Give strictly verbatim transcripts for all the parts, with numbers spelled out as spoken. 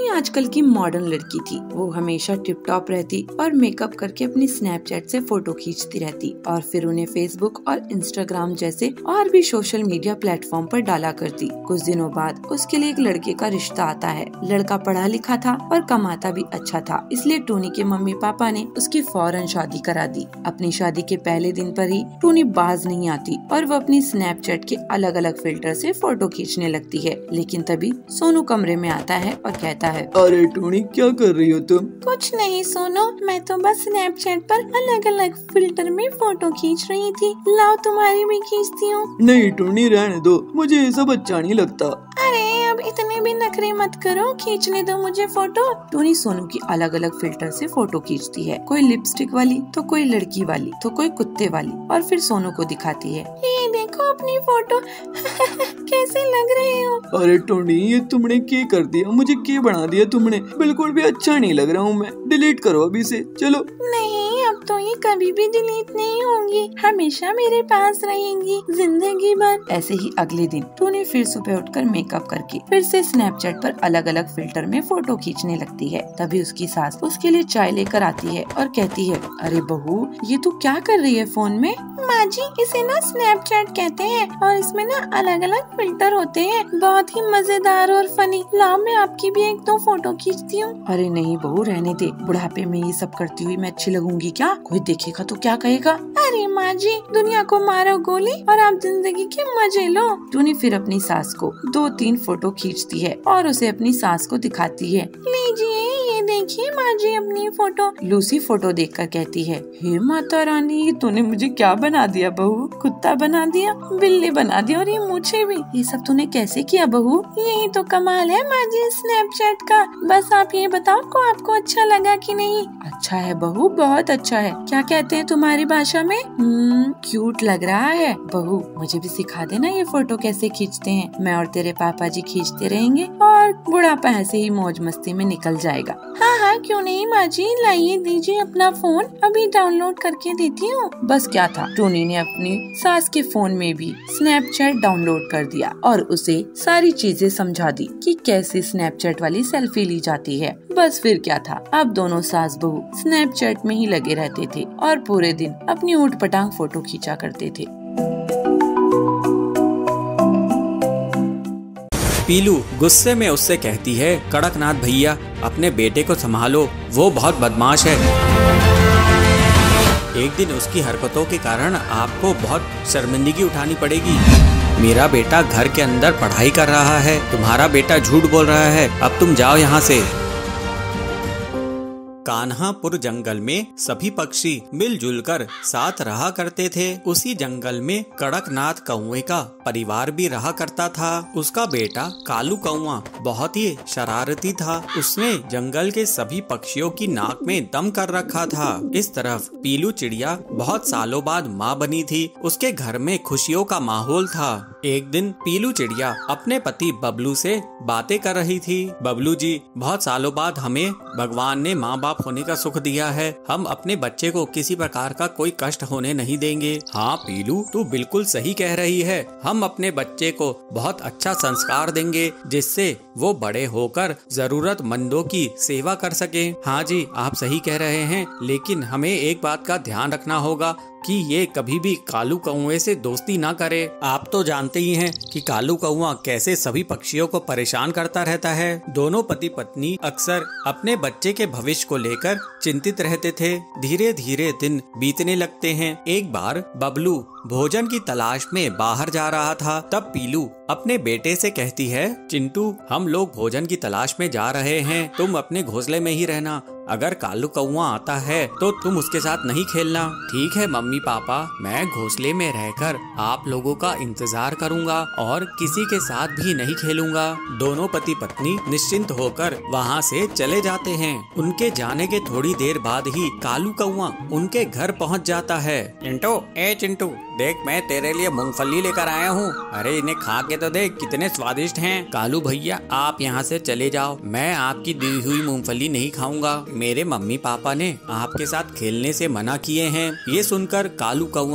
टूनी आजकल की मॉडर्न लड़की थी। वो हमेशा टिप टॉप रहती और मेकअप करके अपनी स्नैपचैट से फोटो खींचती रहती और फिर उन्हें फेसबुक और इंस्टाग्राम जैसे और भी सोशल मीडिया प्लेटफॉर्म पर डाला करती। कुछ दिनों बाद उसके लिए एक लड़के का रिश्ता आता है। लड़का पढ़ा लिखा था और कमाता भी अच्छा था, इसलिए टूनी के मम्मी पापा ने उसकी फौरन शादी करा दी। अपनी शादी के पहले दिन पर ही टूनी बाज नहीं आती और वो अपनी स्नैपचैट के अलग अलग फिल्टर से फोटो खींचने लगती है। लेकिन तभी सोनू कमरे में आता है और कहता है, अरे टूनी क्या कर रही हो तुम? कुछ नहीं सोनू, मैं तो बस स्नैपचैट पर अलग अलग फिल्टर में फोटो खींच रही थी। लाओ तुम्हारी भी खींचती हूँ। नहीं टूनी रहने दो, मुझे ये सब अच्छा नहीं लगता। अरे अब इतने भी नखरे मत करो, खींचने दो मुझे फोटो। टूनी सोनू की अलग अलग फिल्टर से फोटो खींचती है, कोई लिपस्टिक वाली, तो कोई लड़की वाली, तो कोई कुत्ते वाली, और फिर सोनू को दिखाती है, ये देखो अपनी फोटो कैसे लग रही हो। अरे टूनी ये तुमने क्या कर दिया, मुझे क्या बना दिया तुमने? बिल्कुल भी अच्छा नहीं लग रहा हूँ मैं। डिलीट करो अभी से, चलो। नहीं अब तो ये कभी भी डिलीट नहीं होंगी, हमेशा मेरे पास रहेंगी जिंदगी भर। ऐसे ही अगले दिन टूनी फिर सुबह उठकर मेकअप करके फिर से स्नैपचैट पर अलग अलग फिल्टर में फोटो खींचने लगती है। तभी उसकी सास उसके लिए चाय लेकर आती है और कहती है, अरे बहू ये तू क्या कर रही है फोन में? माँ जी इसे ना स्नैपचैट कहते हैं और इसमें ना अलग अलग फिल्टर होते हैं, बहुत ही मजेदार और फनी। लाओ मैं आपकी भी एक दो फोटो खींचती हूँ। अरे नहीं बहू रहने दे, बुढ़ापे में ये सब करती हुई मैं अच्छी लगूंगी क्या? कोई देखेगा तो क्या कहेगा? अरे माँ जी दुनिया को मारो गोली और आप जिंदगी के मजे लो। टूनी फिर अपनी सास को दो तीन फोटो खींचती है और उसे अपनी सास को दिखाती है, लीजिए ये देखिए माँ जी अपनी फोटो। लूसी फोटो देखकर कहती है, हे माता रानी ये तूने मुझे क्या बना दिया बहू? कुत्ता बना दिया, बिल्ली बना दिया और ये मुझे भी। ये सब तूने कैसे किया बहू? यही तो कमाल है माँ जी स्नैपचैट का। बस आप ये बताओ को आपको अच्छा लगा कि नहीं? अच्छा है बहू, बहुत अच्छा है। क्या कहते हैं तुम्हारी भाषा में? हम्म क्यूट लग रहा है। बहू मुझे भी सिखा देना ये फोटो कैसे खींचते हैं। मैं और तेरे पापा जी खींचते रहेंगे और बुढ़ापा ऐसे ही मौज मस्ती में निकल जाएगा। हाँ हाँ क्यों नहीं माँ जी, लाइए दीजिए अपना फोन, अभी डाउनलोड करके देती हूँ। बस क्या था, टूनी ने अपनी सास के फोन में भी स्नैपचैट डाउनलोड कर दिया और उसे सारी चीजें समझा दी कि कैसे स्नैपचैट वाली सेल्फी ली जाती है। बस फिर क्या था, अब दोनों सास बहू स्नैपचैट में ही लगे रहते थे और पूरे दिन अपनी ऊट पटांग फोटो खींचा करते थे। पीलू गुस्से में उससे कहती है, कड़कनाथ भैया अपने बेटे को संभालो, वो बहुत बदमाश है। एक दिन उसकी हरकतों के कारण आपको बहुत शर्मिंदगी उठानी पड़ेगी। मेरा बेटा घर के अंदर पढ़ाई कर रहा है, तुम्हारा बेटा झूठ बोल रहा है, अब तुम जाओ यहाँ से। कान्हापुर जंगल में सभी पक्षी मिलजुल कर साथ रहा करते थे। उसी जंगल में कड़कनाथ कौवे का परिवार भी रहा करता था। उसका बेटा कालू कौवा बहुत ही शरारती था। उसने जंगल के सभी पक्षियों की नाक में दम कर रखा था। इस तरफ पीलू चिड़िया बहुत सालों बाद माँ बनी थी। उसके घर में खुशियों का माहौल था। एक दिन पीलू चिड़िया अपने पति बबलू से बातें कर रही थी। बबलू जी, बहुत सालों बाद हमें भगवान ने माँ बाप होने का सुख दिया है। हम अपने बच्चे को किसी प्रकार का कोई कष्ट होने नहीं देंगे। हाँ पीलू, तू बिल्कुल सही कह रही है। हम अपने बच्चे को बहुत अच्छा संस्कार देंगे जिससे वो बड़े होकर जरूरतमंदों की सेवा कर सके। हाँ जी, आप सही कह रहे हैं, लेकिन हमें एक बात का ध्यान रखना होगा कि ये कभी भी कालू कौवे से दोस्ती ना करे। आप तो जानते ही हैं कि कालू कौवा कैसे सभी पक्षियों को परेशान करता रहता है। दोनों पति पत्नी अक्सर अपने बच्चे के भविष्य को लेकर चिंतित रहते थे। धीरे धीरे दिन बीतने लगते हैं। एक बार बबलू भोजन की तलाश में बाहर जा रहा था। तब पीलू अपने बेटे से कहती है, चिंटू हम लोग भोजन की तलाश में जा रहे हैं, तुम अपने घोंसले में ही रहना। अगर कालू कौवा आता है तो तुम उसके साथ नहीं खेलना। ठीक है मम्मी पापा, मैं घोंसले में रहकर आप लोगों का इंतजार करूंगा और किसी के साथ भी नहीं खेलूंगा। दोनों पति पत्नी निश्चिंत होकर वहाँ से चले जाते हैं। उनके जाने के थोड़ी देर बाद ही कालू कौवा उनके घर पहुँच जाता है। चिंटू, ए चिंटू, देख मैं तेरे लिए मूंगफली लेकर आया हूँ। अरे इन्हें खा के तो देख कितने स्वादिष्ट हैं। कालू भैया आप यहाँ से चले जाओ, मैं आपकी दी हुई मूंगफली नहीं खाऊंगा। मेरे मम्मी पापा ने आपके साथ खेलने से मना किए हैं। ये सुनकर कालू कौवा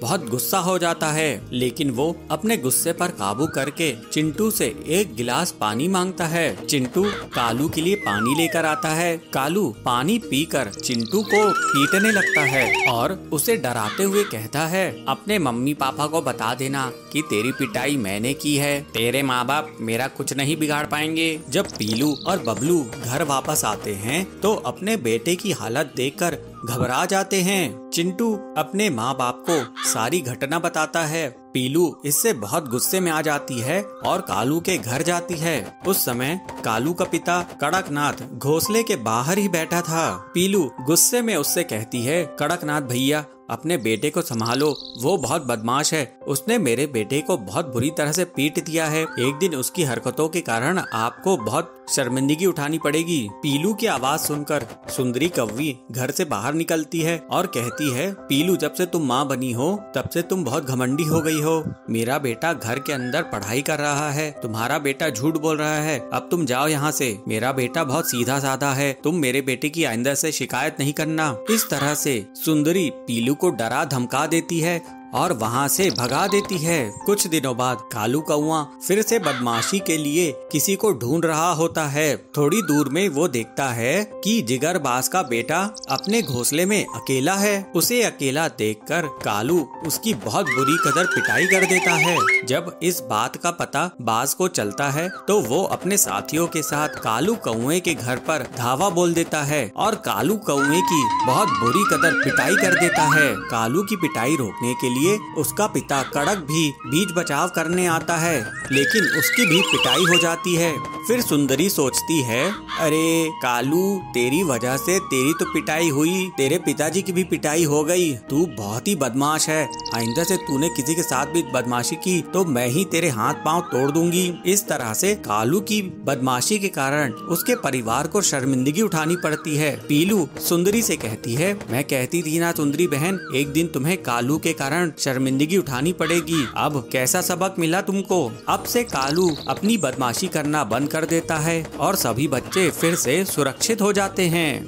बहुत गुस्सा हो जाता है, लेकिन वो अपने गुस्से पर काबू करके चिंटू से एक गिलास पानी मांगता है। चिंटू कालू के लिए पानी लेकर आता है। कालू पानी पीकर चिंटू को पीटने लगता है और उसे डराते हुए कहता है, अपने मम्मी पापा को बता देना कि तेरी पिटाई मैंने की है। तेरे माँ बाप मेरा कुछ नहीं बिगाड़ पाएंगे। जब पीलू और बबलू घर वापस आते हैं तो अपने बेटे की हालत देखकर घबरा जाते हैं। चिंटू अपने माँ बाप को सारी घटना बताता है। पीलू इससे बहुत गुस्से में आ जाती है और कालू के घर जाती है। उस समय कालू का पिता कड़कनाथ घोंसले के बाहर ही बैठा था। पीलू गुस्से में उससे कहती है, कड़कनाथ भैया अपने बेटे को संभालो, वो बहुत बदमाश है। उसने मेरे बेटे को बहुत बुरी तरह से पीट दिया है। एक दिन उसकी हरकतों के कारण आपको बहुत शर्मिंदगी उठानी पड़ेगी। पीलू की आवाज सुनकर सुंदरी कौवी घर से बाहर निकलती है और कहती है, पीलू जब से तुम माँ बनी हो तब से तुम बहुत घमंडी हो गई हो। मेरा बेटा घर के अंदर पढ़ाई कर रहा है, तुम्हारा बेटा झूठ बोल रहा है। अब तुम जाओ यहाँ से। मेरा बेटा बहुत सीधा साधा है, तुम मेरे बेटे की आइंदा से शिकायत नहीं करना। इस तरह से सुंदरी पीलू को डरा धमका देती है और वहाँ से भगा देती है। कुछ दिनों बाद कालू कौआ फिर से बदमाशी के लिए किसी को ढूंढ रहा होता है। थोड़ी दूर में वो देखता है कि जिगरबाज का बेटा अपने घोंसले में अकेला है। उसे अकेला देखकर कालू उसकी बहुत बुरी कदर पिटाई कर देता है। जब इस बात का पता बाज को चलता है तो वो अपने साथियों के साथ कालू कौए के घर पर धावा बोल देता है और कालू कौए की बहुत बुरी कदर पिटाई कर देता है। कालू की पिटाई रोकने के लिए उसका पिता कड़क भी बीच बचाव करने आता है, लेकिन उसकी भी पिटाई हो जाती है। फिर सुंदरी सोचती है, अरे कालू तेरी वजह से तेरी तो पिटाई हुई, तेरे पिताजी की भी पिटाई हो गई। तू बहुत ही बदमाश है। आइंदा से तूने किसी के साथ भी बदमाशी की तो मैं ही तेरे हाथ पांव तोड़ दूंगी। इस तरह से कालू की बदमाशी के कारण उसके परिवार को शर्मिंदगी उठानी पड़ती है। पीलू सुंदरी से कहती है, मैं कहती थी ना सुंदरी बहन, एक दिन तुम्हें कालू के कारण शर्मिंदगी उठानी पड़ेगी। अब कैसा सबक मिला तुमको? अब से कालू अपनी बदमाशी करना बंद कर देता है और सभी बच्चे फिर से सुरक्षित हो जाते हैं।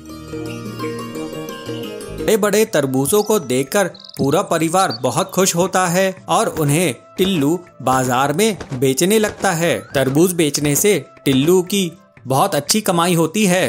बड़े बड़े तरबूजों को देखकर पूरा परिवार बहुत खुश होता है और उन्हें टिल्लू बाजार में बेचने लगता है। तरबूज बेचने से टिल्लू की बहुत अच्छी कमाई होती है।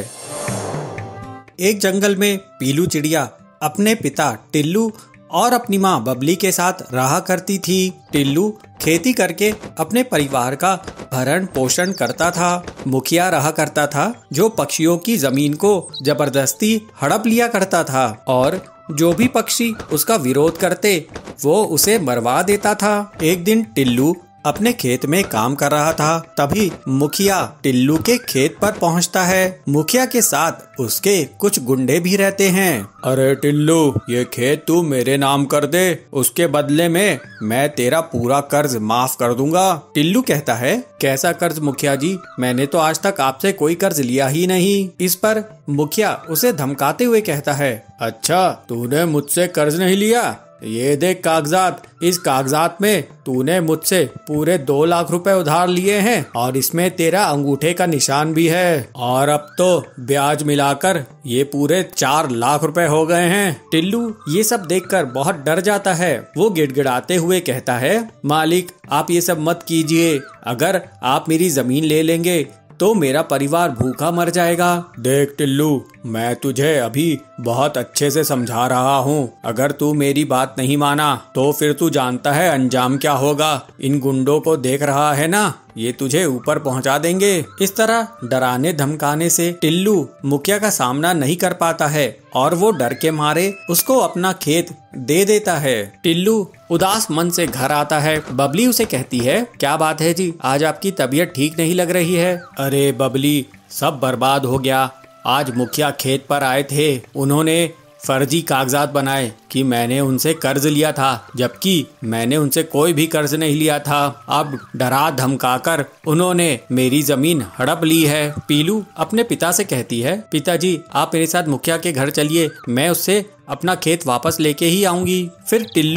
एक जंगल में पीलू चिड़िया अपने पिता टिल्लू और अपनी माँ बबली के साथ रहा करती थी। टिल्लू खेती करके अपने परिवार का भरण पोषण करता था। मुखिया रहा करता था जो पक्षियों की जमीन को जबरदस्ती हड़प लिया करता था और जो भी पक्षी उसका विरोध करते वो उसे मरवा देता था। एक दिन टिल्लू अपने खेत में काम कर रहा था, तभी मुखिया टिल्लू के खेत पर पहुंचता है। मुखिया के साथ उसके कुछ गुंडे भी रहते हैं। अरे टिल्लू, ये खेत तू मेरे नाम कर दे, उसके बदले में मैं तेरा पूरा कर्ज माफ कर दूंगा। टिल्लू कहता है, कैसा कर्ज मुखिया जी? मैंने तो आज तक आपसे कोई कर्ज लिया ही नहीं। इस पर मुखिया उसे धमकाते हुए कहता है, अच्छा तूने मुझसे कर्ज नहीं लिया? ये देख कागजात, इस कागजात में तूने मुझसे पूरे दो लाख रुपए उधार लिए हैं और इसमें तेरा अंगूठे का निशान भी है और अब तो ब्याज मिलाकर ये पूरे चार लाख रुपए हो गए हैं। टिल्लू ये सब देखकर बहुत डर जाता है। वो गिड़गिड़ाते हुए कहता है, मालिक आप ये सब मत कीजिए। अगर आप मेरी जमीन ले लेंगे तो मेरा परिवार भूखा मर जाएगा। देख टिल्लू, मैं तुझे अभी बहुत अच्छे से समझा रहा हूँ। अगर तू मेरी बात नहीं माना तो फिर तू जानता है अंजाम क्या होगा। इन गुंडों को देख रहा है ना, ये तुझे ऊपर पहुंचा देंगे। इस तरह डराने धमकाने से टिल्लू मुखिया का सामना नहीं कर पाता है और वो डर के मारे उसको अपना खेत दे देता है। टिल्लू उदास मन से घर आता है। बबली उसे कहती है, क्या बात है जी, आज आपकी तबीयत ठीक नहीं लग रही है? अरे बबली, सब बर्बाद हो गया। आज मुखिया खेत पर आए थे, उन्होंने फर्जी कागजात बनाए कि मैंने उनसे कर्ज लिया था, जबकि मैंने उनसे कोई भी कर्ज नहीं लिया था। अब डरा धमकाकर उन्होंने मेरी जमीन हड़प ली है। पीलू अपने पिता से कहती है, पिताजी आप मेरे साथ मुखिया के घर चलिए, मैं उससे अपना खेत वापस लेके ही आऊंगी। फिर टिल्लू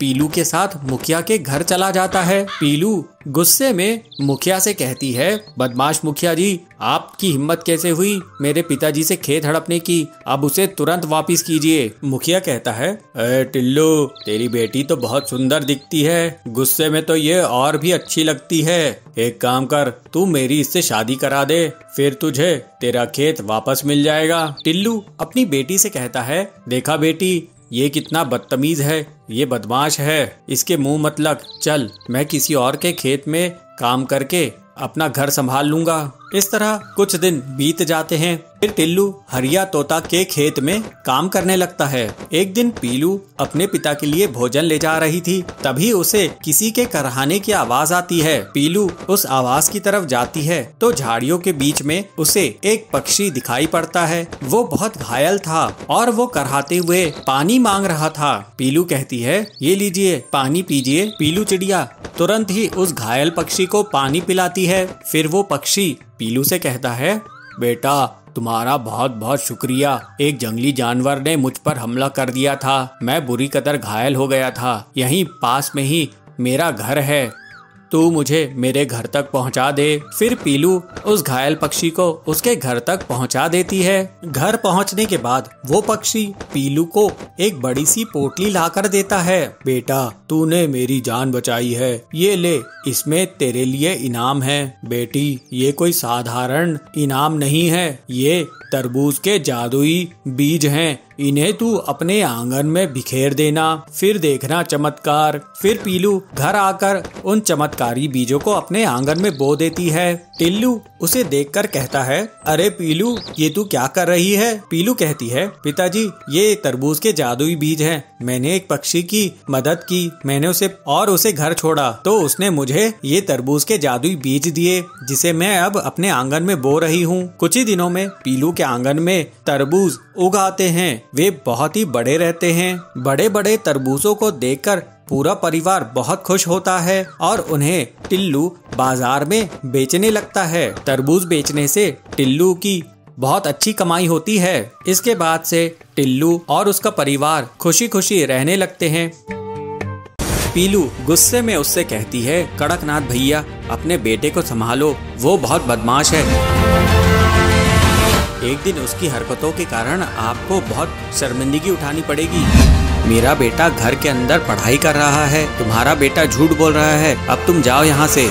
पीलू के साथ मुखिया के घर चला जाता है। पीलू गुस्से में मुखिया से कहती है, बदमाश मुखिया जी, आपकी हिम्मत कैसे हुई मेरे पिताजी से खेत हड़पने की? अब उसे तुरंत वापस कीजिए। मुखिया कहता है, अरे टिल्लू, तेरी बेटी तो बहुत सुंदर दिखती है, गुस्से में तो ये और भी अच्छी लगती है। एक काम कर, तू मेरी इससे शादी करा दे, फिर तुझे तेरा खेत वापस मिल जाएगा। टिल्लू अपनी बेटी से कहता है, देखा बेटी, ये कितना बदतमीज है, ये बदमाश है, इसके मुंह मत लग, चल मैं किसी और के खेत में काम करके अपना घर संभाल लूंगा। इस तरह कुछ दिन बीत जाते हैं। फिर टिल्लू हरिया तोता के खेत में काम करने लगता है। एक दिन पीलू अपने पिता के लिए भोजन ले जा रही थी, तभी उसे किसी के करहाने की आवाज आती है। पीलू उस आवाज की तरफ जाती है तो झाड़ियों के बीच में उसे एक पक्षी दिखाई पड़ता है। वो बहुत घायल था और वो करहाते हुए पानी मांग रहा था। पीलू कहती है, ये लीजिए पानी पीजिए। पीलू चिड़िया तुरंत ही उस घायल पक्षी को पानी पिलाती है। फिर वो पक्षी पीलू से कहता है, बेटा, तुम्हारा बहुत बहुत शुक्रिया। एक जंगली जानवर ने मुझ पर हमला कर दिया था, मैं बुरी कदर घायल हो गया था। यहीं पास में ही मेरा घर है, तू मुझे मेरे घर तक पहुंचा दे। फिर पीलू उस घायल पक्षी को उसके घर तक पहुंचा देती है। घर पहुंचने के बाद वो पक्षी पीलू को एक बड़ी सी पोटली लाकर देता है। बेटा, तूने मेरी जान बचाई है, ये ले, इसमें तेरे लिए इनाम है। बेटी, ये कोई साधारण इनाम नहीं है, ये तरबूज के जादुई बीज हैं, इन्हें तू अपने आंगन में बिखेर देना, फिर देखना चमत्कार। फिर पीलू घर आकर उन चमत्कारी बीजों को अपने आंगन में बो देती है। टिल्लू उसे देखकर कहता है, अरे पीलू, ये तू क्या कर रही है? पीलू कहती है, पिताजी, ये तरबूज के जादुई बीज हैं। मैंने एक पक्षी की मदद की, मैंने उसे और उसे घर छोड़ा तो उसने मुझे ये तरबूज के जादुई बीज दिए, जिसे मैं अब अपने आंगन में बो रही हूँ। कुछ ही दिनों में पीलू के आंगन में तरबूज उगाते हैं। वे बहुत ही बड़े रहते हैं। बड़े बड़े तरबूजों को देखकर पूरा परिवार बहुत खुश होता है और उन्हें टिल्लू बाजार में बेचने लगता है। तरबूज बेचने से टिल्लू की बहुत अच्छी कमाई होती है। इसके बाद से टिल्लू और उसका परिवार खुशी खुशी रहने लगते हैं। पीलू गुस्से में उससे कहती है, कड़कनाथ भैया, अपने बेटे को संभालो, वो बहुत बदमाश है। एक दिन उसकी हरकतों के कारण आपको बहुत शर्मिंदगी उठानी पड़ेगी। मेरा बेटा घर के अंदर पढ़ाई कर रहा है, तुम्हारा बेटा झूठ बोल रहा है, अब तुम जाओ यहाँ से।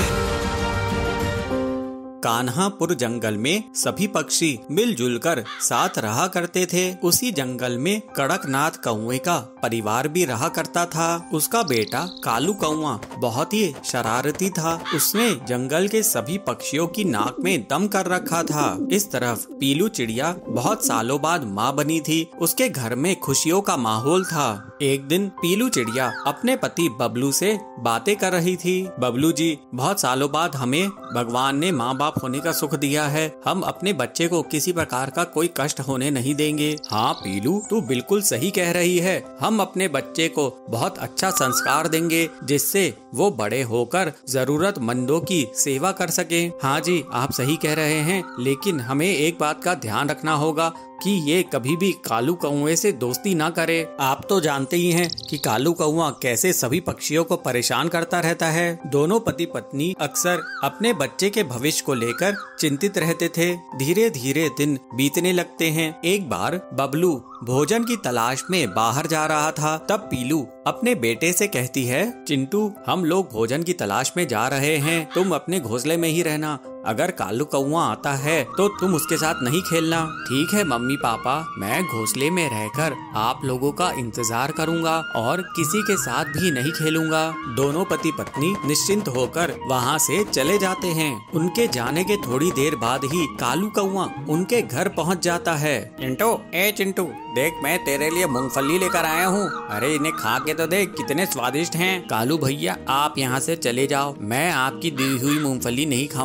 कान्हापुर जंगल में सभी पक्षी मिलजुल कर साथ रहा करते थे। उसी जंगल में कड़कनाथ कौवे का परिवार भी रहा करता था। उसका बेटा कालू कौवा बहुत ही शरारती था। उसने जंगल के सभी पक्षियों की नाक में दम कर रखा था। इस तरफ पीलू चिड़िया बहुत सालों बाद माँ बनी थी। उसके घर में खुशियों का माहौल था। एक दिन पीलू चिड़िया अपने पति बबलू से बातें कर रही थी। बबलू जी, बहुत सालों बाद हमें भगवान ने माँ बाप होने का सुख दिया है। हम अपने बच्चे को किसी प्रकार का कोई कष्ट होने नहीं देंगे। हाँ पीलू, तू बिल्कुल सही कह रही है। हम अपने बच्चे को बहुत अच्छा संस्कार देंगे, जिससे वो बड़े होकर जरूरतमंदों की सेवा कर सके। हाँ जी, आप सही कह रहे हैं, लेकिन हमें एक बात का ध्यान रखना होगा कि ये कभी भी कालू कौवे से दोस्ती ना करे। आप तो जानते ही हैं कि कालू कौवा कैसे सभी पक्षियों को परेशान करता रहता है। दोनों पति पत्नी अक्सर अपने बच्चे के भविष्य को लेकर चिंतित रहते थे। धीरे धीरे दिन बीतने लगते हैं। एक बार बबलू भोजन की तलाश में बाहर जा रहा था। तब पीलू अपने बेटे से कहती है, चिंटू, हम लोग भोजन की तलाश में जा रहे हैं, तुम अपने घोंसले में ही रहना। अगर कालू कौवा आता है तो तुम उसके साथ नहीं खेलना। ठीक है मम्मी पापा, मैं घोंसले में रहकर आप लोगों का इंतजार करूंगा और किसी के साथ भी नहीं खेलूंगा। दोनों पति पत्नी निश्चिंत होकर वहाँ से चले जाते हैं। उनके जाने के थोड़ी देर बाद ही कालू कौवा उनके घर पहुँच जाता है। चिंटू, ए चिंटू, देख मैं तेरे लिए मूंगफली लेकर आया हूँ। अरे इन्हें खा के तो देख, कितने स्वादिष्ट हैं। कालू भैया, आप यहाँ से चले जाओ, मैं आपकी दी हुई मूंगफली नहीं खाऊंगा।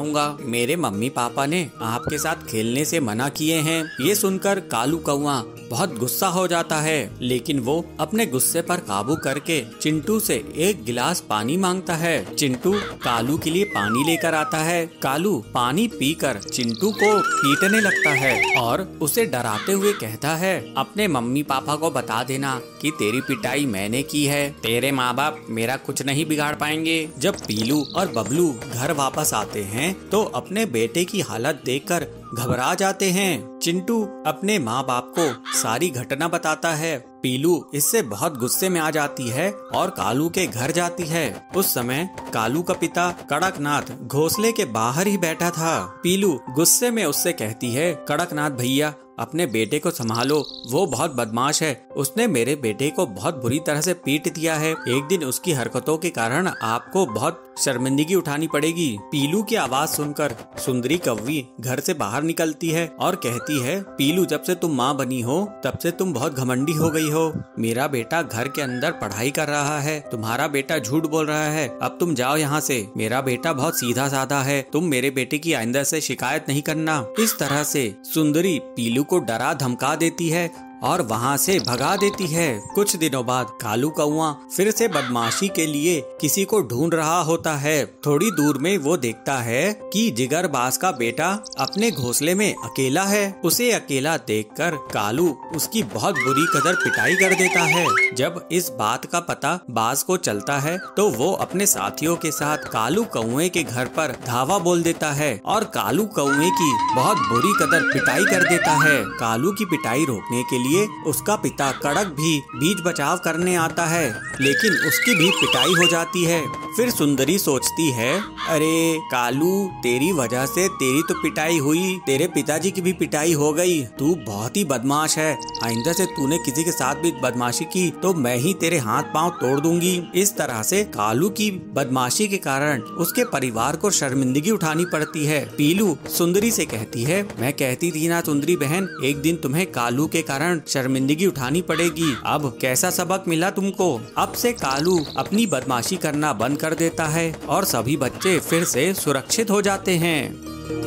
मेरे मम्मी पापा ने आपके साथ खेलने से मना किए हैं। ये सुनकर कालू कौवा बहुत गुस्सा हो जाता है, लेकिन वो अपने गुस्से पर काबू करके चिंटू से एक गिलास पानी मांगता है। चिंटू कालू के लिए पानी लेकर आता है। कालू पानी पीकर चिंटू को पीटने लगता है और उसे डराते हुए कहता है, अपने मम्मी पापा को बता देना कि तेरी पिटाई मैंने की है। तेरे माँ बाप मेरा कुछ नहीं बिगाड़ पाएंगे। जब पीलू और बबलू घर वापस आते हैं तो अपने बेटे की हालत देखकर घबरा जाते हैं। चिंटू अपने माँ बाप को सारी घटना बताता है। पीलू इससे बहुत गुस्से में आ जाती है और कालू के घर जाती है। उस समय कालू का पिता कड़कनाथ घोंसले के बाहर ही बैठा था। पीलू गुस्से में उससे कहती है, कड़कनाथ भैया अपने बेटे को संभालो, वो बहुत बदमाश है। उसने मेरे बेटे को बहुत बुरी तरह से पीट दिया है। एक दिन उसकी हरकतों के कारण आपको बहुत शर्मिंदगी उठानी पड़ेगी। पीलू की आवाज सुनकर सुंदरी कौवी घर से बाहर निकलती है और कहती है, पीलू जब से तुम माँ बनी हो तब से तुम बहुत घमंडी हो गई हो। मेरा बेटा घर के अंदर पढ़ाई कर रहा है, तुम्हारा बेटा झूठ बोल रहा है। अब तुम जाओ यहाँ से। मेरा बेटा बहुत सीधा साधा है, तुम मेरे बेटे की आइंदा से शिकायत नहीं करना। इस तरह से सुंदरी पीलू को डरा धमका देती है और वहाँ से भगा देती है। कुछ दिनों बाद कालू कौवा फिर से बदमाशी के लिए किसी को ढूंढ रहा होता है। थोड़ी दूर में वो देखता है कि जिगरबाज का बेटा अपने घोंसले में अकेला है। उसे अकेला देखकर कालू उसकी बहुत बुरी कदर पिटाई कर देता है। जब इस बात का पता बाज को चलता है तो वो अपने साथियों के साथ कालू कौवे के घर पर धावा बोल देता है और कालू कौवे की बहुत बुरी कदर पिटाई कर देता है। कालू की पिटाई रोकने के लिए उसका पिता कड़क भी बीच बचाव करने आता है, लेकिन उसकी भी पिटाई हो जाती है। फिर सुंदरी सोचती है, अरे कालू तेरी वजह से तेरी तो पिटाई हुई, तेरे पिताजी की भी पिटाई हो गई। तू बहुत ही बदमाश है, आइंदा से तूने किसी के साथ भी बदमाशी की तो मैं ही तेरे हाथ पांव तोड़ दूंगी। इस तरह से कालू की बदमाशी के कारण उसके परिवार को शर्मिंदगी उठानी पड़ती है। पीलू सुंदरी से कहती है, मैं कहती थी ना सुंदरी बहन, एक दिन तुम्हें कालू के कारण शर्मिंदगी उठानी पड़ेगी। अब कैसा सबक मिला तुमको। अब से कालू अपनी बदमाशी करना बंद कर देता है और सभी बच्चे फिर से सुरक्षित हो जाते हैं।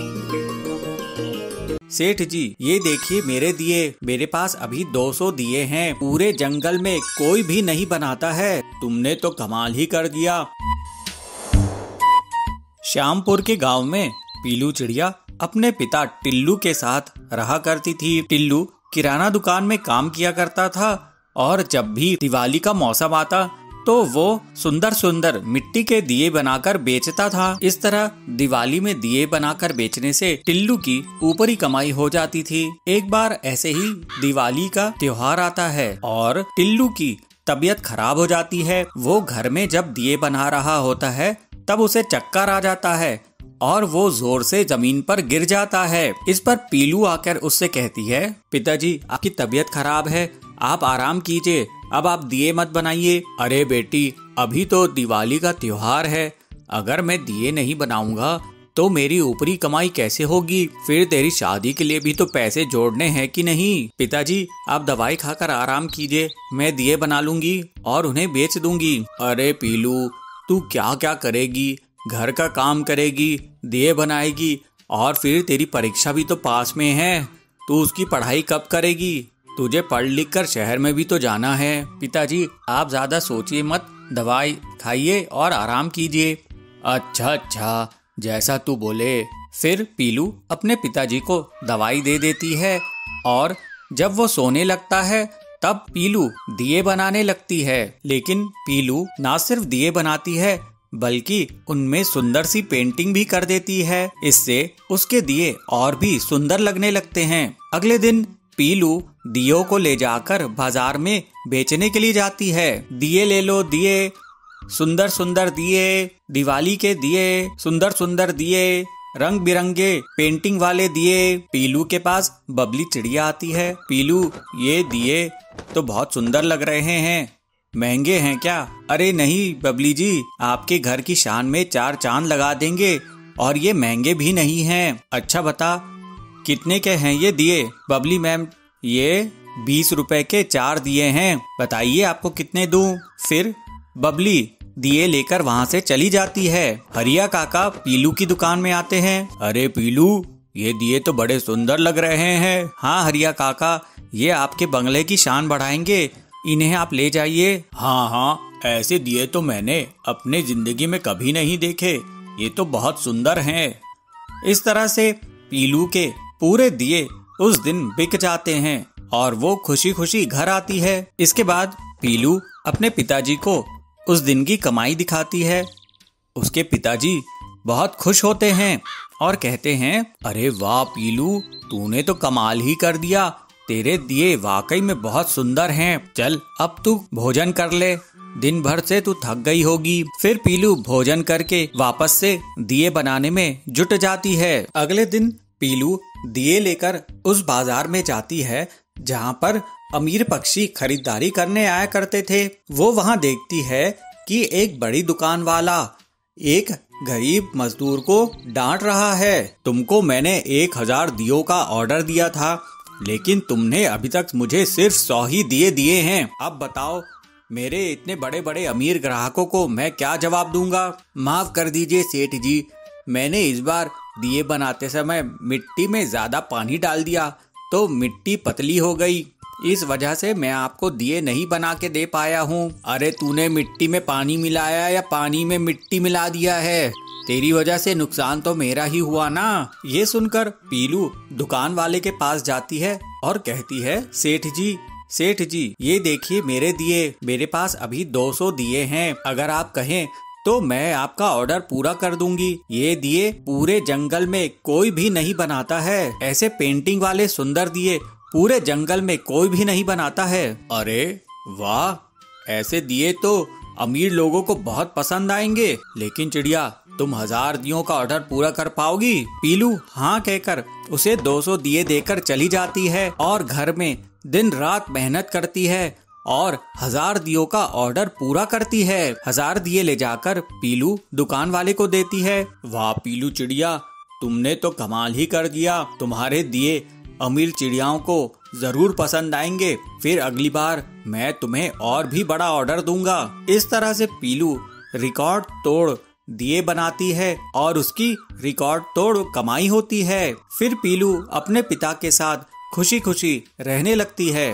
सेठ जी ये देखिए मेरे दिए, मेरे पास अभी दो सौ दिए हैं। पूरे जंगल में कोई भी नहीं बनाता है। तुमने तो कमाल ही कर दिया। श्यामपुर के गांव में पीलू चिड़िया अपने पिता टिल्लू के साथ रहा करती थी। टिल्लू किराना दुकान में काम किया करता था और जब भी दिवाली का मौसम आता तो वो सुंदर सुंदर मिट्टी के दिए बनाकर बेचता था। इस तरह दिवाली में दिए बनाकर बेचने से टिल्लू की ऊपरी कमाई हो जाती थी। एक बार ऐसे ही दिवाली का त्योहार आता है और टिल्लू की तबीयत खराब हो जाती है। वो घर में जब दिए बना रहा होता है तब उसे चक्कर आ जाता है और वो जोर से जमीन पर गिर जाता है। इस पर पीलू आकर उससे कहती है, पिताजी आपकी तबीयत खराब है, आप आराम कीजिए, अब आप दिए मत बनाइए। अरे बेटी अभी तो दिवाली का त्योहार है, अगर मैं दिए नहीं बनाऊंगा तो मेरी ऊपरी कमाई कैसे होगी। फिर तेरी शादी के लिए भी तो पैसे जोड़ने हैं कि नहीं। पिताजी आप दवाई खाकर आराम कीजिए, मैं दिए बना लूंगी और उन्हें बेच दूंगी। अरे पीलू तू क्या क्या करेगी, घर का काम करेगी, दिए बनाएगी और फिर तेरी परीक्षा भी तो पास में है, तू उसकी पढ़ाई कब करेगी। तुझे पढ़ लिख कर शहर में भी तो जाना है। पिताजी आप ज्यादा सोचिए मत, दवाई खाइए और आराम कीजिए। अच्छा अच्छा जैसा तू बोले। फिर पीलू अपने पिताजी को दवाई दे देती है और जब वो सोने लगता है तब पीलू दिए बनाने लगती है। लेकिन पीलू ना सिर्फ दिए बनाती है बल्कि उनमें सुंदर सी पेंटिंग भी कर देती है। इससे उसके दिए और भी सुंदर लगने लगते हैं। अगले दिन पीलू दियों को ले जाकर बाजार में बेचने के लिए जाती है। दिए ले लो दिए, सुंदर सुंदर दिए, दिवाली के दिए, सुंदर सुंदर दिए, रंग बिरंगे पेंटिंग वाले दिए। पीलू के पास बबली चिड़िया आती है। पीलू ये दिए तो बहुत सुंदर लग रहे हैं, महंगे हैं क्या। अरे नहीं बबली जी, आपके घर की शान में चार चांद लगा देंगे और ये महंगे भी नहीं हैं। अच्छा बता कितने के हैं ये दिए। बबली मैम ये बीस रुपए के चार दिए हैं, बताइए आपको कितने दूं। फिर बबली दिए लेकर वहाँ से चली जाती है। हरिया काका पीलू की दुकान में आते हैं। अरे पीलू, ये दिए तो बड़े सुंदर लग रहे हैं। हाँ हरिया काका, ये आपके बंगले की शान बढ़ाएंगे, इन्हें आप ले जाइए। हाँ हाँ, ऐसे दिए तो मैंने अपने जिंदगी में कभी नहीं देखे, ये तो बहुत सुंदर हैं। इस तरह से पीलू के पूरे दिए उस दिन बिक जाते हैं और वो खुशी खुशी घर आती है। इसके बाद पीलू अपने पिताजी को उस दिन की कमाई दिखाती है। उसके पिताजी बहुत खुश होते हैं और कहते हैं, अरे वाह पीलू, तूने तो कमाल ही कर दिया, तेरे दिए वाकई में बहुत सुंदर हैं। चल अब तू भोजन कर ले, दिन भर से तू थक गई होगी। फिर पीलू भोजन करके वापस से दिए बनाने में जुट जाती है। अगले दिन पीलू दिए लेकर उस बाजार में जाती है जहाँ पर अमीर पक्षी खरीदारी करने आया करते थे। वो वहाँ देखती है कि एक बड़ी दुकान वाला एक गरीब मजदूर को डांट रहा है। तुमको मैंने एक हजार दियों का ऑर्डर दिया था, लेकिन तुमने अभी तक मुझे सिर्फ सौ ही दिए दिए हैं। अब बताओ, मेरे इतने बड़े बड़े अमीर ग्राहकों को मैं क्या जवाब दूंगा? माफ कर दीजिए सेठ जी, मैंने इस बार दिए बनाते समय मिट्टी में ज्यादा पानी डाल दिया तो मिट्टी पतली हो गई, इस वजह से मैं आपको दिए नहीं बना के दे पाया हूँ। अरे तूने मिट्टी में पानी मिलाया या पानी में मिट्टी मिला दिया है? तेरी वजह से नुकसान तो मेरा ही हुआ ना। ये सुनकर पीलू दुकान वाले के पास जाती है और कहती है, सेठ जी सेठ जी ये देखिए मेरे दिए, मेरे पास अभी दो सौ दिए हैं, अगर आप कहें तो मैं आपका ऑर्डर पूरा कर दूंगी। ये दिए पूरे जंगल में कोई भी नहीं बनाता है, ऐसे पेंटिंग वाले सुंदर दिए पूरे जंगल में कोई भी नहीं बनाता है। अरे वाह, ऐसे दिए तो अमीर लोगों को बहुत पसंद आएंगे। लेकिन चिड़िया, तुम हजार दियों का ऑर्डर पूरा कर पाओगी? पीलू हाँ कहकर उसे दो सौ दिए देकर चली जाती है और घर में दिन रात मेहनत करती है और हजार दियों का ऑर्डर पूरा करती है। हजार दिए ले जाकर पीलू दुकान वाले को देती है। वाह पीलू चिड़िया, तुमने तो कमाल ही कर दिया, तुम्हारे दिए अमीर चिड़ियाओं को जरूर पसंद आएंगे, फिर अगली बार मैं तुम्हें और भी बड़ा ऑर्डर दूंगा। इस तरह से पीलू रिकॉर्ड तोड़ दिए बनाती है और उसकी रिकॉर्ड तोड़ कमाई होती है। फिर पीलू अपने पिता के साथ खुशी खुशी रहने लगती है।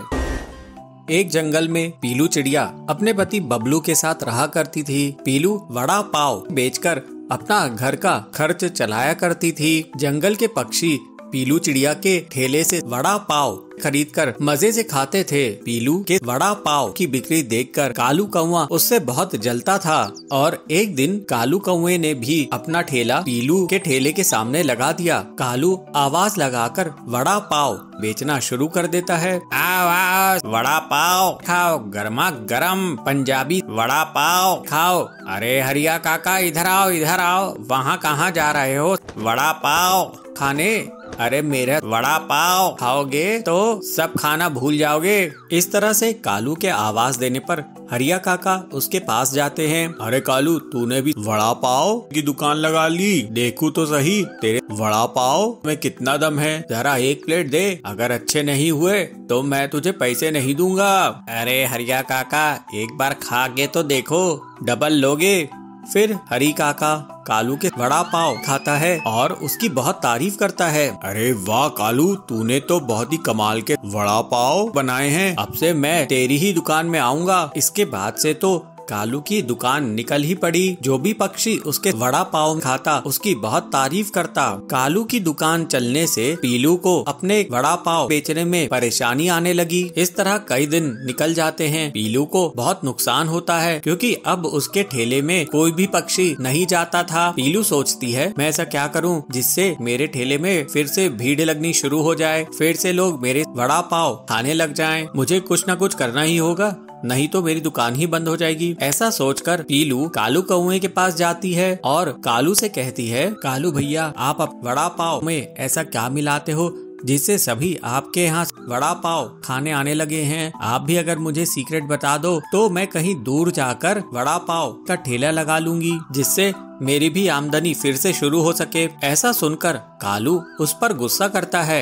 एक जंगल में पीलू चिड़िया अपने पति बबलू के साथ रहा करती थी। पीलू वड़ा पाव बेचकर अपना घर का खर्च चलाया करती थी। जंगल के पक्षी पीलू चिड़िया के ठेले से वड़ा पाव खरीदकर मजे से खाते थे। पीलू के वड़ा पाव की बिक्री देखकर कालू कौवा उससे बहुत जलता था और एक दिन कालू कौवे ने भी अपना ठेला पीलू के ठेले के सामने लगा दिया। कालू आवाज लगाकर वड़ा पाव बेचना शुरू कर देता है। आओ आओ वड़ा पाव खाओ, गर्मा गर्म पंजाबी वड़ा पाव खाओ। अरे हरिया काका इधर आओ इधर आओ, वहाँ कहाँ जा रहे हो? वड़ा पाव खाने? अरे मेरा वड़ा पाव खाओगे तो सब खाना भूल जाओगे। इस तरह से कालू के आवाज देने पर हरिया काका उसके पास जाते हैं। अरे कालू, तूने भी वड़ा पाव की दुकान लगा ली, देखूं तो सही तेरे वड़ा पाव में कितना दम है, जरा एक प्लेट दे, अगर अच्छे नहीं हुए तो मैं तुझे पैसे नहीं दूंगा। अरे हरिया काका, एक बार खा के तो देखो, डबल लोगे। फिर हरी काका कालू के वड़ा पाव खाता है और उसकी बहुत तारीफ करता है। अरे वाह कालू, तूने तो बहुत ही कमाल के वड़ा पाव बनाए हैं, अब से मैं तेरी ही दुकान में आऊंगा। इसके बाद से तो कालू की दुकान निकल ही पड़ी। जो भी पक्षी उसके वड़ा पाव खाता उसकी बहुत तारीफ करता। कालू की दुकान चलने से पीलू को अपने वड़ा पाव बेचने में परेशानी आने लगी। इस तरह कई दिन निकल जाते हैं। पीलू को बहुत नुकसान होता है क्योंकि अब उसके ठेले में कोई भी पक्षी नहीं जाता था। पीलू सोचती है, मैं ऐसा क्या करूं जिससे मेरे ठेले में फिर से भीड़ लगनी शुरू हो जाए, फिर से लोग मेरे वड़ा पाव खाने लग जाएं। मुझे कुछ न कुछ करना ही होगा, नहीं तो मेरी दुकान ही बंद हो जाएगी। ऐसा सोचकर पीलू कालू कौवे के पास जाती है और कालू से कहती है, कालू भैया, आप वड़ा पाव में ऐसा क्या मिलाते हो जिससे सभी आपके यहाँ वड़ा पाव खाने आने लगे हैं? आप भी अगर मुझे सीक्रेट बता दो तो मैं कहीं दूर जाकर वड़ा पाव का ठेला लगा लूंगी, जिससे मेरी भी आमदनी फिर से शुरू हो सके। ऐसा सुनकर कालू उस पर गुस्सा करता है।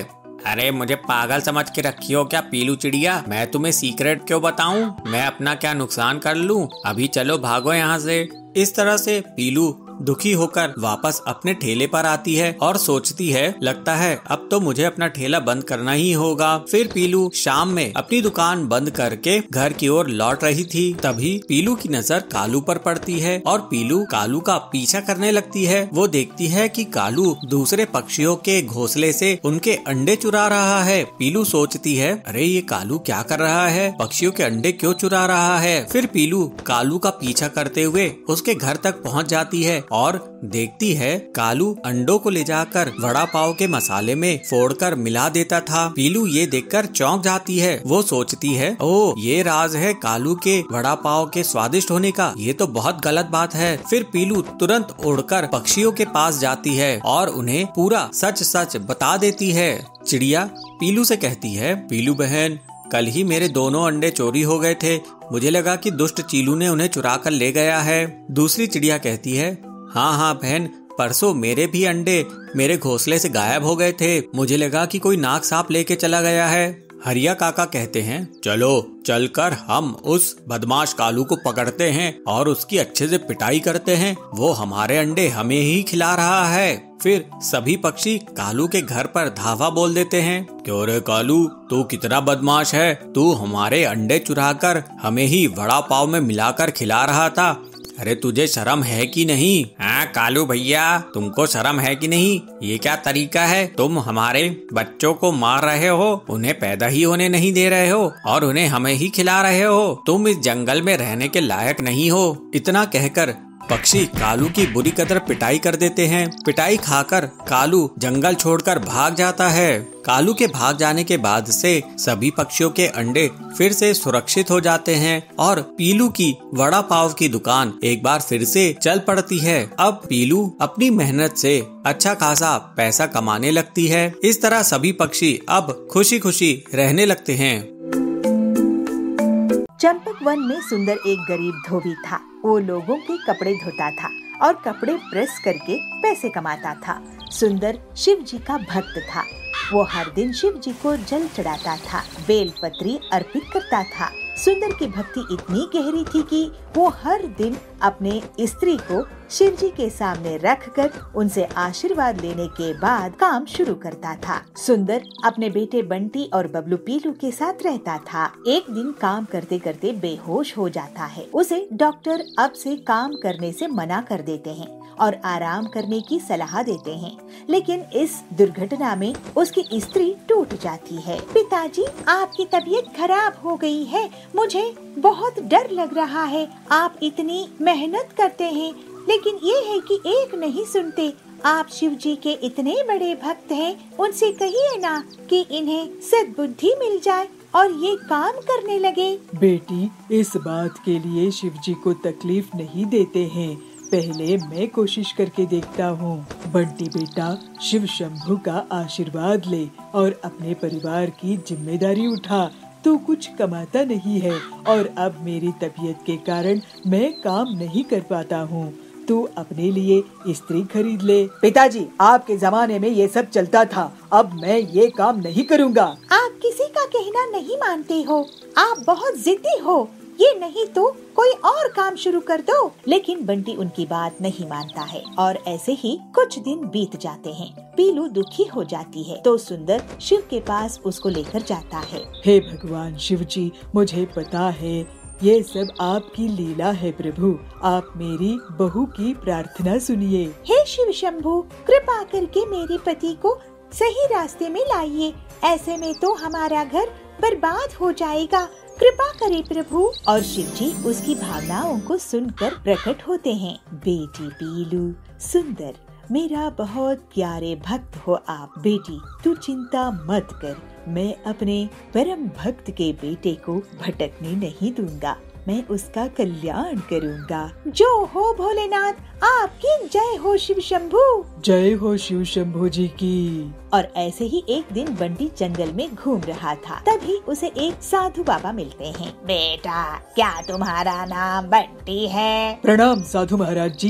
अरे मुझे पागल समझ के रखी हो क्या पीलू चिड़िया? मैं तुम्हें सीक्रेट क्यों बताऊं? मैं अपना क्या नुकसान कर लूं? अभी चलो भागो यहाँ से। इस तरह से पीलू दुखी होकर वापस अपने ठेले पर आती है और सोचती है लगता है अब तो मुझे अपना ठेला बंद करना ही होगा। फिर पीलू शाम में अपनी दुकान बंद करके घर की ओर लौट रही थी। तभी पीलू की नजर कालू पर पड़ती है और पीलू कालू का पीछा करने लगती है। वो देखती है कि कालू दूसरे पक्षियों के घोंसले से उनके अंडे चुरा रहा है। पीलू सोचती है अरे ये कालू क्या कर रहा है, पक्षियों के अंडे क्यों चुरा रहा है। फिर पीलू कालू का पीछा करते हुए उसके घर तक पहुँच जाती है और देखती है कालू अंडों को ले जाकर वड़ा पाव के मसाले में फोड़कर मिला देता था। पीलू ये देखकर चौंक जाती है। वो सोचती है ओह ये राज है कालू के वड़ा पाव के स्वादिष्ट होने का, ये तो बहुत गलत बात है। फिर पीलू तुरंत उड़कर पक्षियों के पास जाती है और उन्हें पूरा सच सच बता देती है। चिड़िया पीलू से कहती है पीलू बहन, कल ही मेरे दोनों अंडे चोरी हो गए थे। मुझे लगा कि दुष्ट चीलू ने उन्हें चुरा कर ले गया है। दूसरी चिड़िया कहती है हाँ हाँ बहन, परसों मेरे भी अंडे मेरे घोंसले से गायब हो गए थे। मुझे लगा कि कोई नाग सांप लेके चला गया है। हरिया काका कहते हैं चलो चलकर हम उस बदमाश कालू को पकड़ते हैं और उसकी अच्छे से पिटाई करते हैं। वो हमारे अंडे हमें ही खिला रहा है। फिर सभी पक्षी कालू के घर पर धावा बोल देते हैं क्यों रे कालू, तू कितना बदमाश है, तू हमारे अंडे चुराकर हमें ही वड़ा पाव में मिलाकर खिला रहा था। अरे तुझे शर्म है कि नहीं? हाँ कालू भैया, तुमको शर्म है कि नहीं? ये क्या तरीका है? तुम हमारे बच्चों को मार रहे हो, उन्हें पैदा ही होने नहीं दे रहे हो और उन्हें हमें ही खिला रहे हो। तुम इस जंगल में रहने के लायक नहीं हो। इतना कहकर पक्षी कालू की बुरी कदर पिटाई कर देते हैं। पिटाई खाकर कालू जंगल छोड़कर भाग जाता है। कालू के भाग जाने के बाद से सभी पक्षियों के अंडे फिर से सुरक्षित हो जाते हैं और पीलू की वड़ा पाव की दुकान एक बार फिर से चल पड़ती है। अब पीलू अपनी मेहनत से अच्छा खासा पैसा कमाने लगती है। इस तरह सभी पक्षी अब खुशी खुशी रहने लगते हैं। चंपक वन में सुंदर एक गरीब धोबी था। वो लोगों के कपड़े धोता था और कपड़े प्रेस करके पैसे कमाता था। सुंदर शिव जी का भक्त था। वो हर दिन शिव जी को जल चढ़ाता था, बेलपत्री अर्पित करता था। सुंदर की भक्ति इतनी गहरी थी कि वो हर दिन अपने स्त्री को शिव जी के सामने रखकर उनसे आशीर्वाद लेने के बाद काम शुरू करता था। सुंदर अपने बेटे बंटी और बबलू पीलू के साथ रहता था। एक दिन काम करते करते बेहोश हो जाता है। उसे डॉक्टर अब से काम करने से मना कर देते हैं और आराम करने की सलाह देते हैं। लेकिन इस दुर्घटना में उसकी स्त्री टूट जाती है। पिताजी, आपकी तबीयत खराब हो गई है, मुझे बहुत डर लग रहा है। आप इतनी मेहनत करते हैं लेकिन ये है कि एक नहीं सुनते। आप शिव जी के इतने बड़े भक्त हैं, उनसे कहिए ना कि इन्हें सद्बुद्धि मिल जाए और ये काम करने लगे। बेटी, इस बात के लिए शिव जी को तकलीफ नहीं देते हैं। पहले मैं कोशिश करके देखता हूँ। बंटी बेटा, शिव शंभू का आशीर्वाद ले और अपने परिवार की जिम्मेदारी उठा। तू कुछ कमाता नहीं है और अब मेरी तबीयत के कारण मैं काम नहीं कर पाता हूँ। तू अपने लिए स्त्री खरीद ले। पिताजी, आपके जमाने में ये सब चलता था, अब मैं ये काम नहीं करूँगा। आप किसी का कहना नहीं मानते हो, आप बहुत जिद्दी हो। ये नहीं तो कोई और काम शुरू कर दो। लेकिन बंटी उनकी बात नहीं मानता है और ऐसे ही कुछ दिन बीत जाते हैं। पीलू दुखी हो जाती है तो सुंदर शिव के पास उसको लेकर जाता है। हे भगवान शिव जी, मुझे पता है ये सब आपकी लीला है प्रभु। आप मेरी बहू की प्रार्थना सुनिए। हे शिव शंभू, कृपा करके मेरे पति को सही रास्ते में लाइए। ऐसे में तो हमारा घर बर्बाद हो जाएगा। कृपा करे प्रभु। और शिव जी उसकी भावनाओं को सुनकर प्रकट होते हैं। बेटी पीलू, सुंदर मेरा बहुत प्यारे भक्त हो आप। बेटी, तू चिंता मत कर, मैं अपने परम भक्त के बेटे को भटकने नहीं दूंगा। मैं उसका कल्याण करूंगा। जो हो भोलेनाथ, आपकी जय हो शिव शंभू। जय हो शिव शंभू जी की। और ऐसे ही एक दिन बंटी जंगल में घूम रहा था। तभी उसे एक साधु बाबा मिलते हैं। बेटा, क्या तुम्हारा नाम बंटी है? प्रणाम साधु महाराज जी।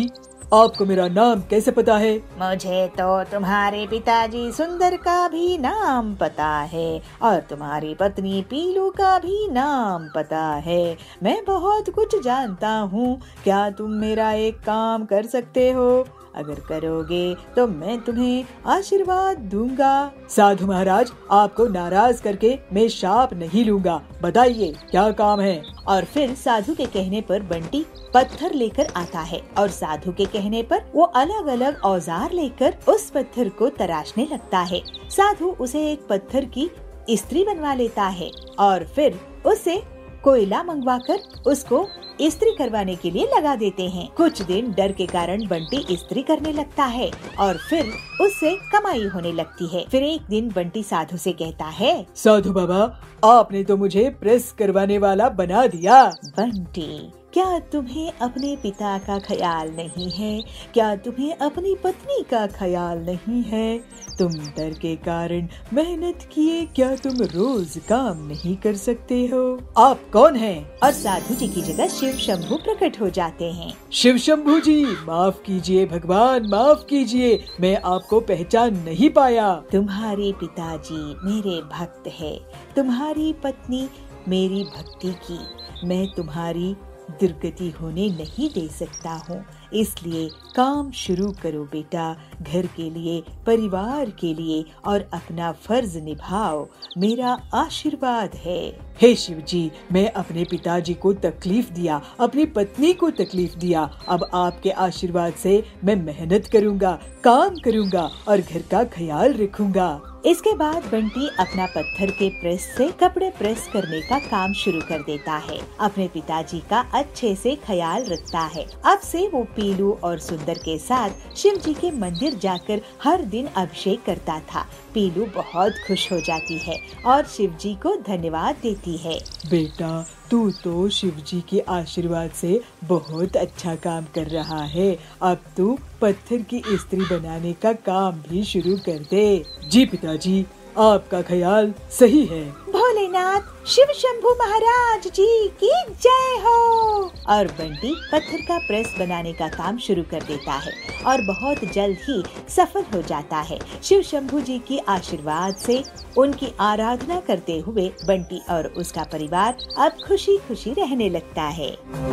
आपको मेरा नाम कैसे पता है? मुझे तो तुम्हारे पिताजी सुंदर का भी नाम पता है और तुम्हारी पत्नी पीलू का भी नाम पता है। मैं बहुत कुछ जानता हूँ। क्या तुम मेरा एक काम कर सकते हो? अगर करोगे तो मैं तुम्हें आशीर्वाद दूंगा। साधु महाराज, आपको नाराज करके मैं शाप नहीं लूंगा। बताइए क्या काम है? और फिर साधु के कहने पर बंटी पत्थर लेकर आता है और साधु के कहने पर वो अलग अलग औजार लेकर उस पत्थर को तराशने लगता है। साधु उसे एक पत्थर की इस्त्री बनवा लेता है और फिर उसे कोयला मंगवाकर उसको इस्त्री करवाने के लिए लगा देते हैं। कुछ दिन डर के कारण बंटी इस्त्री करने लगता है और फिर उससे कमाई होने लगती है। फिर एक दिन बंटी साधु से कहता है, साधु बाबा, आपने तो मुझे प्रेस करवाने वाला बना दिया। बंटी, क्या तुम्हें अपने पिता का ख्याल नहीं है? क्या तुम्हें अपनी पत्नी का ख्याल नहीं है? तुम डर के कारण मेहनत किए क्या तुम रोज काम नहीं कर सकते हो? आप कौन हैं? और साधु जी की जगह शिव शंभू प्रकट हो जाते हैं। शिव शंभू जी, माफ कीजिए भगवान, माफ कीजिए, मैं आपको पहचान नहीं पाया। तुम्हारे पिताजी मेरे भक्त है, तुम्हारी पत्नी मेरी भक्ति की। मैं तुम्हारी दुर्गति होने नहीं दे सकता हूँ, इसलिए काम शुरू करो बेटा। घर के लिए, परिवार के लिए और अपना फर्ज निभाओ, मेरा आशीर्वाद है। हे शिव जी, मैं अपने पिताजी को तकलीफ दिया, अपनी पत्नी को तकलीफ दिया। अब आपके आशीर्वाद से मैं मेहनत करूँगा, काम करूँगा और घर का ख्याल रखूँगा। इसके बाद बंटी अपना पत्थर के प्रेस से कपड़े प्रेस करने का काम शुरू कर देता है। अपने पिताजी का अच्छे से ख्याल रखता है। अब से वो पीलू और सुंदर के साथ शिव जी के मंदिर जाकर हर दिन अभिषेक करता था। पीलू बहुत खुश हो जाती है और शिव जी को धन्यवाद देती है। बेटा, तू तो शिव जी के आशीर्वाद से बहुत अच्छा काम कर रहा है। अब तू पत्थर की इस्त्री बनाने का काम भी शुरू कर दे। जी पिताजी, आपका ख्याल सही है। भोलेनाथ शिव शंभू महाराज जी की जय हो। और बंटी पत्थर का प्रेस बनाने का काम शुरू कर देता है और बहुत जल्द ही सफल हो जाता है। शिव शंभू जी की आशीर्वाद से उनकी आराधना करते हुए बंटी और उसका परिवार अब खुशी खुशी रहने लगता है।